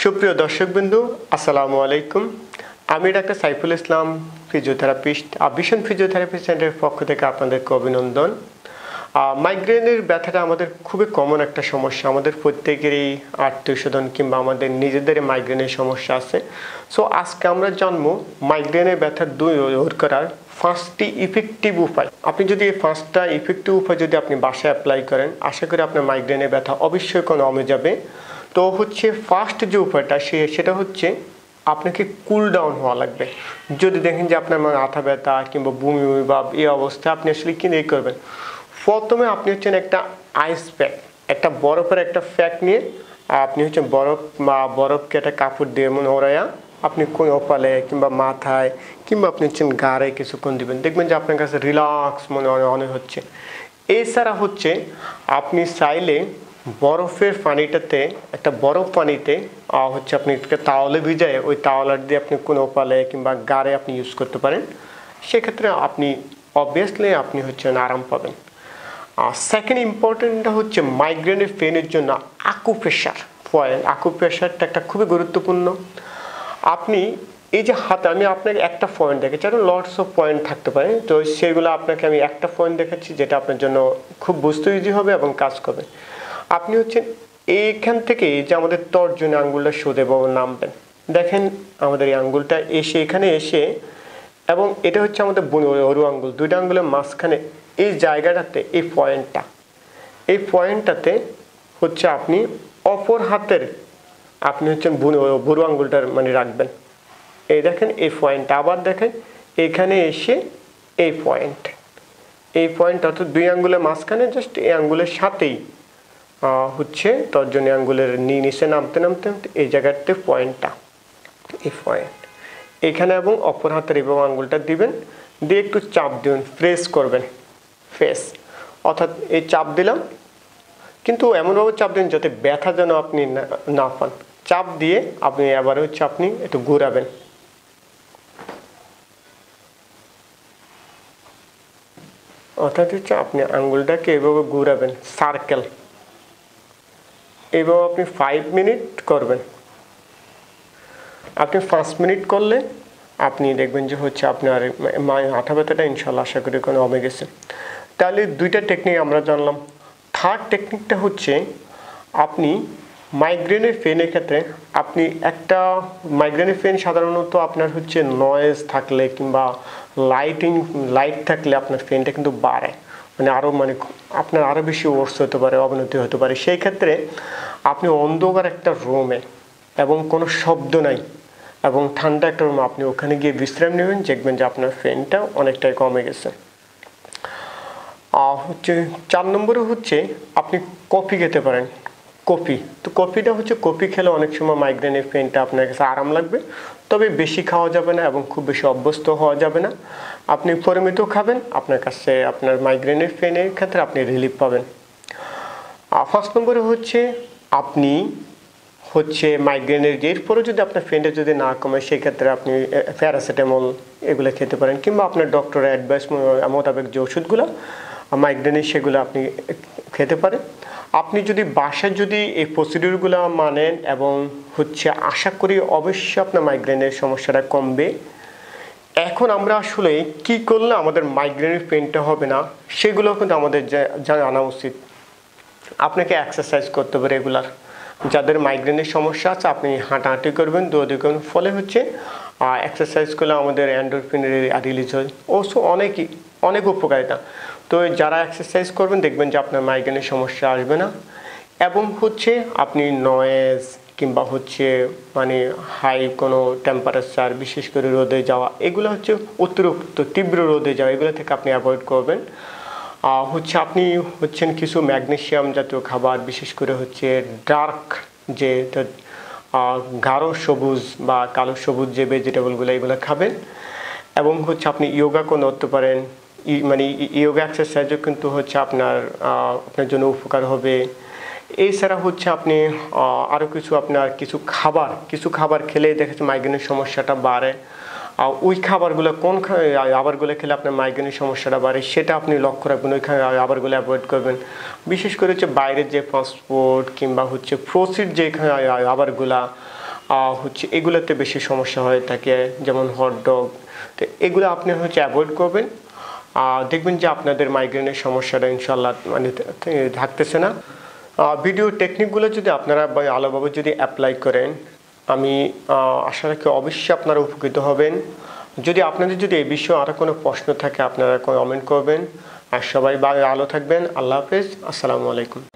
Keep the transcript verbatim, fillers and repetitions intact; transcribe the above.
সুপ্রিয় দর্শকবৃন্দু আসসালামু আলাইকুম। আমি doctor Saiful Islam, physiotherapist, vision physiotherapy সেন্টারের পক্ষ থেকে আপনাদেরকে অভিনন্দন। মাইগ্রেনের ব্যথাটা আমাদের খুবই কমন একটা সমস্যা। আমাদের প্রত্যেকেরই আত্মীয় স্বজন কিংবা আমাদের নিজেদের মাইগ্রেনের সমস্যা আছে। সো আজকে আমরা জানবো মাইগ্রেনের ব্যথা দূর করার পাঁচটি ইফেক্টিভ উপায়। আপনি যদি এই পাঁচটা ইফেক্টিভ উপায় যদি আপনি বাসায় অ্যাপ্লাই করেন, আশা করি আপনার মাইগ্রেনের ব্যথা অবশ্যই কমে যাবে। তো হচ্ছে ফার্স্ট যে উপায়টা সে সেটা হচ্ছে আপনাকে কুল ডাউন হওয়া লাগবে। যদি দেখেন যে আপনার মাথা ব্যথা কিংবা বমি বমি বা এই অবস্থায় আপনি আসলে কি এই করবেন, প্রথমে আপনি হচ্ছেন একটা আইস প্যাক, একটা বরফের একটা প্যাক নিয়ে আপনি হচ্ছেন বরফ বা বরফকে একটা কাপড় দিয়ে মনে ওরাইয়া আপনি কোন কপালে কিংবা মাথায় কিংবা আপনি হচ্ছেন গাড়ে কিছুক্ষণ দিবেন, দেখবেন যে আপনার কাছে রিল্যাক্স মনে অনেক হচ্ছে। এছাড়া হচ্ছে আপনি চাইলে বরফের পানিটাতে একটা বরফ পানিতে হচ্ছে আপনি তাওয়ালে ভিজায় ওই তাওয়ালার দিয়ে আপনি কোনো কপালে কিংবা গাড়ে আপনি ইউজ করতে পারেন। সেক্ষেত্রে আপনি অবভিয়াসলি আপনি হচ্ছেন আরাম পাবেন। আর সেকেন্ড ইম্পর্টেন্টটা হচ্ছে মাইগ্রেনের পেনের জন্য আকুপ্রেশার পয়েন্ট। আকুপ্রেশারটা একটা খুবই গুরুত্বপূর্ণ। আপনি এই যে হাতে আমি আপনাকে একটা পয়েন্ট দেখাচ্ছি, আরও লটস অফ পয়েন্ট থাকতে পারে, তো সেগুলো আপনাকে আমি একটা পয়েন্ট দেখাচ্ছি যেটা আপনার জন্য খুব বুঝতে ইজি হবে এবং কাজ করবে। আপনি হচ্ছেন এইখান থেকে যে আমাদের তর্জনী আঙ্গুলটা সোজা ভাবে নামবেন, দেখেন আমাদের এই আঙ্গুলটা এসে এখানে এসে এবং এটা হচ্ছে আমাদের অরু আঙ্গুল, দুইটা আঙ্গুলের মাঝখানে এই জায়গাটাতে এই পয়েন্টটা এই পয়েন্টটাতে হচ্ছে আপনি অপর হাতের আপনি হচ্ছেন বুড়ো আঙ্গুলটার মানে রাখবেন। এই দেখেন এই পয়েন্টটা, আবার দেখেন এখানে এসে এই পয়েন্ট এই পয়েন্ট অর্থাৎ দুই আঙ্গুলের মাঝখানে জাস্ট এই আঙ্গুলের সাথেই হচ্ছে তর্জনী আঙ্গুলের নিচে নামতে নামতে এই জায়গাতে পয়েন্টটা এই পয়েন্ট এখানে এবং অপর হাতের এবং আঙ্গুলটা দিবেন, দিয়ে একটু চাপ দিবেন, প্রেস করবেন ফেস, অর্থাৎ এই চাপ দিলাম কিন্তু এমনভাবে চাপ দিন যাতে ব্যথা যেন আপনি না পান। চাপ দিয়ে আপনি আবার হচ্ছে আপনি একটু ঘোরাবেন, অর্থাৎ হচ্ছে আপনি আঙ্গুলটাকে এভাবে ঘোরাবেন সার্কেল। এইভাবে আপনি ফাইভ মিনিট করবেন। আপনি পাঁচ মিনিট করলে আপনি দেখবেন যে হচ্ছে আপনার মাথা ব্যথাটা ইনশাল্লাহ আশা করি কোনো কমে গেছে। তাহলে দুইটা টেকনিক আমরা জানলাম। থার্ড টেকনিকটা হচ্ছে আপনি মাইগ্রেনের পেনের ক্ষেত্রে আপনি একটা মাইগ্রেনের পেন সাধারণত আপনার হচ্ছে নয়েজ থাকলে কিংবা লাইটিং লাইট থাকলে আপনার পেনটা কিন্তু বাড়ে, মানে আরও মানে আপনার আরও বেশি ওর্স হতে পারে, অবনতি হতে পারে। সেই ক্ষেত্রে আপনি অন্ধকার একটা রুমে এবং কোনো শব্দ নাই এবং ঠান্ডা একটা রুমে আপনি ওখানে গিয়ে বিশ্রাম নেবেন, দেখবেন যে আপনার পেনটা অনেকটাই কমে গেছে। হচ্ছে চার নম্বরে হচ্ছে আপনি কফি খেতে পারেন। কফি তো কফিটা হচ্ছে কফি খেলে অনেক সময় মাইগ্রেনের পেনটা আপনার কাছে আরাম লাগবে, তবে বেশি খাওয়া যাবে না এবং খুব বেশি অভ্যস্ত হওয়া যাবে না। আপনি পরিমিত খাবেন, আপনার কাছে আপনার মাইগ্রেনের পেনের ক্ষেত্রে আপনি রিলিফ পাবেন। ফার্স্ট নম্বরে হচ্ছে আপনি হচ্ছে মাইগ্রেনের এরপরে যদি আপনার পেনটা যদি না কমে সেক্ষেত্রে আপনি প্যারাসিটামল এগুলো খেতে পারেন কিংবা আপনার ডক্টরের অ্যাডভাইস মোতাবেক যে ওষুধগুলো মাইগ্রেনের সেগুলো আপনি খেতে পারেন। আপনি যদি বাসায় যদি এই প্রসিডিউরগুলো মানেন এবং হচ্ছে আশা করি অবশ্যই আপনার মাইগ্রেনের সমস্যাটা কমবে। এখন আমরা আসলে কি করলে আমাদের মাইগ্রেনের পেনটা হবে না সেগুলো কিন্তু আমাদের জানা উচিত। আপনাকে এক্সারসাইজ করতে হবে রেগুলার। যাদের মাইগ্রেনের সমস্যা আছে আপনি হাঁটাহাঁটি করবেন, দৌড়াদৌড়ি করবেন, ফলে হচ্ছে এক্সারসাইজ করলে আমাদের এন্ডোরফিন রিলিজ হয়, ওসব অনেকই অনেক উপকারিতা। তো যারা এক্সারসাইজ করবেন দেখবেন যে আপনার মাইগ্রেনের সমস্যা আসবে না। এবং হচ্ছে আপনি নয়েজ কিংবা হচ্ছে মানে হাই কোনো টেম্পারেচার, বিশেষ করে রোদে যাওয়া, এগুলো হচ্ছে অতিরিক্ত তীব্র রোদে যাওয়া, এগুলো থেকে আপনি অ্যাভয়েড করবেন। হচ্ছে আপনি হচ্ছেন কিছু ম্যাগনেসিয়াম জাতীয় খাবার, বিশেষ করে হচ্ছে ডার্ক যে গাঢ় সবুজ বা কালো সবুজ যে ভেজিটেবলগুলো এগুলো খাবেন। এবং হচ্ছে আপনি ইয়োগা করতে পারেন, মানে ইয়োগা এক্সারসাইজও কিন্তু হচ্ছে আপনার আপনার জন্য উপকার হবে। এছাড়া হচ্ছে আপনি আরও কিছু আপনার কিছু খাবার কিছু খাবার খেলে দেখেছে মাইগ্রেনের সমস্যাটা বাড়ে। ওই খাবারগুলো কোন খাবারগুলো খেলে আপনার মাইগ্রেনের সমস্যাটা বাড়ে সেটা আপনি লক্ষ্য রাখবেন, ওই খাবারগুলো অ্যাভয়েড করবেন। বিশেষ করে হচ্ছে বাইরের যে ফাস্টফুড কিংবা হচ্ছে প্রসিড যে খাবারগুলা হচ্ছে এগুলোতে বেশি সমস্যা হয়ে থাকে, যেমন হটডগ। তো এগুলো আপনি হচ্ছে অ্যাভয়েড করবেন, দেখবেন যে আপনাদের মাইগ্রেনের সমস্যাটা ইনশাল্লাহ মানে থাকতেছে না। ভিডিও টেকনিকগুলো যদি আপনারা ভালোভাবে যদি অ্যাপ্লাই করেন, আমি আশা রাখি অবশ্যই আপনারা উপকৃত হবেন। যদি আপনাদের যদি এই বিষয়ে আরও কোনো প্রশ্ন থাকে আপনারা কমেন্ট করবেন। আর সবাই ভালো থাকবেন। আল্লাহ হাফেজ, আসসালামু আলাইকুম।